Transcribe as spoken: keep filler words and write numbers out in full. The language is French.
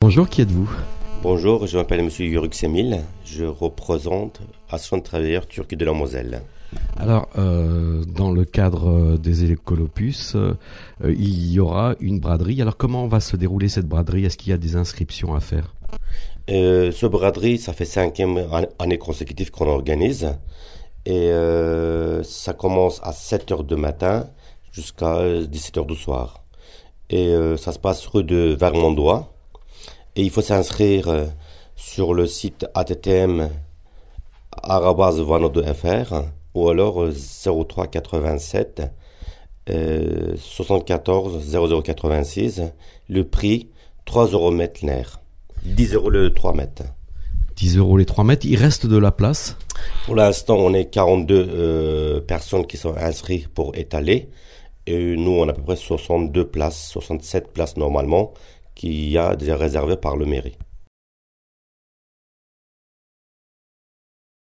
Bonjour, qui êtes-vous? Bonjour, je m'appelle Monsieur Yörük Semil, je représente l'Association de travailleurs turcs de la Moselle. Alors, euh, dans le cadre des Écolopus, euh, il y aura une braderie. Alors, comment va se dérouler cette braderie? Est-ce qu'il y a des inscriptions à faire? euh, Ce braderie, ça fait cinquième an- année consécutive qu'on organise. Et euh, ça commence à sept heures du matin jusqu'à dix-sept heures du soir. Et euh, ça se passe rue de Vermandois. Et il faut s'inscrire euh, sur le site a t t m arobase vano deux point f r ou alors euh, zéro trois quatre-vingt-sept euh, soixante-quatorze zéro zéro quatre-vingt-six. Le prix trois euros mètre nerf. dix euros le trois mètres. dix euros les trois mètres. Il reste de la place? Pour l'instant, on est quarante-deux euh, personnes qui sont inscrites pour étaler. Et nous, on a à peu près soixante-deux places, soixante-sept places normalement, qui y a déjà réservées par le mairie.